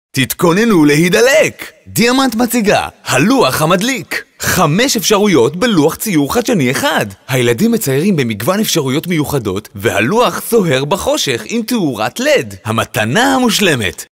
תתכוננו להידלק! דיאמנט מציגה, הלוח המדליק. 5 אפשרויות בלוח ציור חדשני אחד. הילדים מציירים במגוון אפשרויות מיוחדות, והלוח סוהר בחושך עם תאורת לד. המתנה המושלמת.